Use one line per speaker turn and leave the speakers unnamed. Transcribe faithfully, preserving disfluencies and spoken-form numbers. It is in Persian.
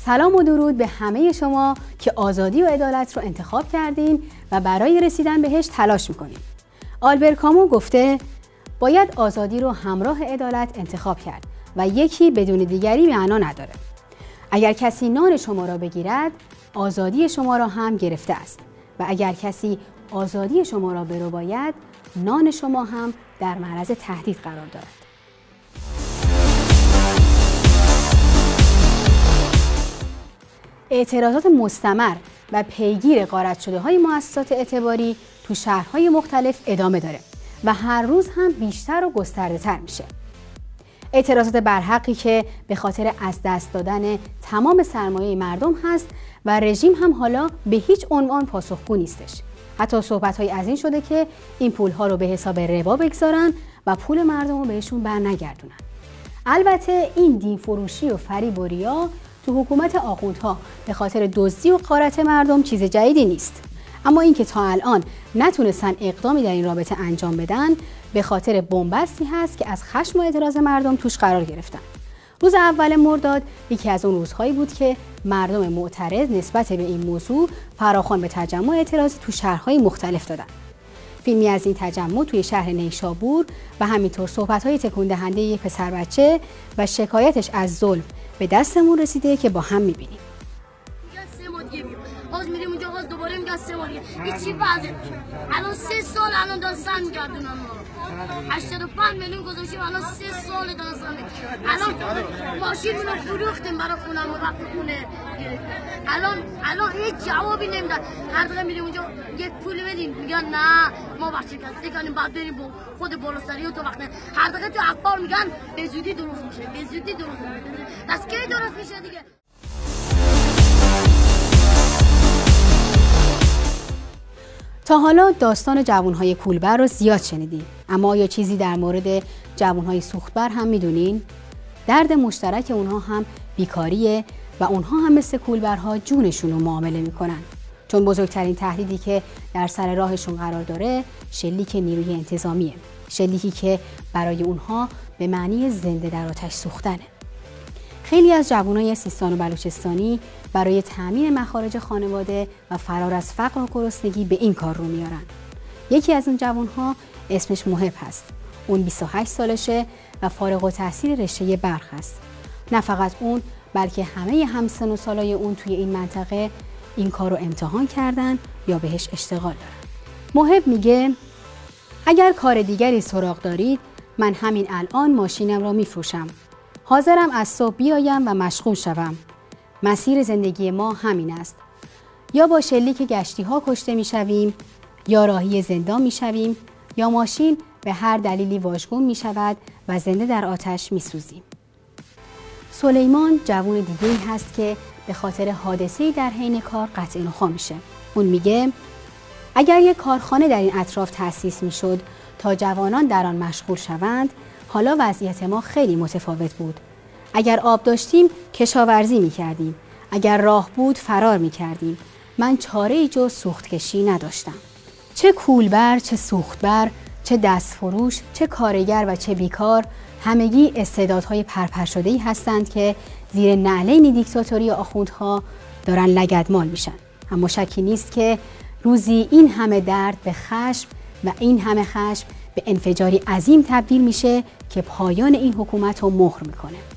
سلام و درود به همه شما که آزادی و عدالت رو انتخاب کردین و برای رسیدن بهش تلاش میکنین. آلبر کامو گفته باید آزادی رو همراه عدالت انتخاب کرد و یکی بدون دیگری معنا نداره. اگر کسی نان شما را بگیرد، آزادی شما را هم گرفته است و اگر کسی آزادی شما را برباید، نان شما هم در معرض تهدید قرار دارد. اعتراضات مستمر و پیگیر غارت شده های مؤسسات اعتباری تو شهرهای مختلف ادامه داره و هر روز هم بیشتر و گسترده تر میشه. اعتراضات برحقی که به خاطر از دست دادن تمام سرمایه مردم هست و رژیم هم حالا به هیچ عنوان پاسخگو نیستش. حتی صحبت‌های از این شده که این پول‌ها رو به حساب ربا بگذارن و پول مردم رو بهشون برنگردونن. البته این دین فروشی و فریب و ریا تو حکومت آخوندها به خاطر دزدی و غارت مردم چیز جدیدی نیست. اما اینکه تا الان نتونستن اقدامی در این رابطه انجام بدن به خاطر بنبستی هست که از خشم و اعتراض مردم توش قرار گرفتن. روز اول مرداد یکی از اون روزهایی بود که مردم معترض نسبت به این موضوع فراخوان به تجمع اعتراضی تو شهرهای مختلف دادن. فیلمی از این تجمع توی شهر نیشابور و همینطور صحبت‌های تکون دهنده یک پسر بچه و شکایتش از ظلم به دستمون رسیده که با هم می‌بینیم.
باز میریم اونجا باز دوباره میگن سه ماه این چی وضعه؟ الان سه سال الان دارن سن میگردونن ما رو هشتاد و پنج میلیون گذاشتیم الان سه سال دارن سن میگردونن. الان ماشینمون رو فروختیم برای خونم و وقت خونه الان الان هیچ جوابی نمیدن. هر دقیقه میریم اونجا یک پول بدیم میگن نه ما وقتی کسی کنیم بعد بریم با خود بالاسری و تو وقت هر دقیقه تو اخبار میگن به زودی درست میشه به زودی درست میشه. پس کی درست میشه دیگه؟
تا حالا داستان جوانهای کولبر رو زیاد شنیدین، اما آیا چیزی در مورد جوانهای سوختبر هم میدونین؟ درد مشترک اونها هم بیکاریه و اونها هم مثل کولبرها جونشون رو معامله میکنن. چون بزرگترین تهدیدی که در سر راهشون قرار داره شلیک نیروی انتظامیه. شلیکی که برای اونها به معنی زنده در آتش سوختنه. خیلی از جوانای سیستان و بلوچستانی برای تامین مخارج خانواده و فرار از فقر و گرسنگی به این کار رو میارن. یکی از اون جوانها اسمش محب هست. اون بیست و هشت سالشه و فارغ التحصیل رشته برق هست. نه فقط اون بلکه همه همسن و سالای اون توی این منطقه این کار رو امتحان کردن یا بهش اشتغال دارن. محب میگه اگر کار دیگری سراغ دارید من همین الان ماشینم را میفروشم. حاضرم از صبح بیایم و مشغول شوم. مسیر زندگی ما همین است. یا با شلیک گشتی ها کشته می شویم، یا راهی زندان می شویم، یا ماشین به هر دلیلی واژگون می شود و زنده در آتش می سوزیم. سلیمان جوون دیگه‌ای هست که به خاطر حادثه‌ای در حین کار قطع نخواه میشه. اون میگه اگر یک کارخانه در این اطراف تأسیس می شد تا جوانان در آن مشغول شوند، حالا وضعیت ما خیلی متفاوت بود. اگر آب داشتیم کشاورزی می کردیم. اگر راه بود فرار می کردیم. من چاره‌ای جز سوخت کشی نداشتم. چه کولبر، چه سوختبر، چه دستفروش، چه کارگر و چه بیکار، همگی استعدادهای پرپر شده‌ای هستند که زیر نعلین دیکتاتوری آخوندها دارن لگدمال میشن. اما شکی نیست که روزی این همه درد به خشم و این همه خشم به انفجاری عظیم تبدیل میشه که پایان این حکومت رو مهر میکنه.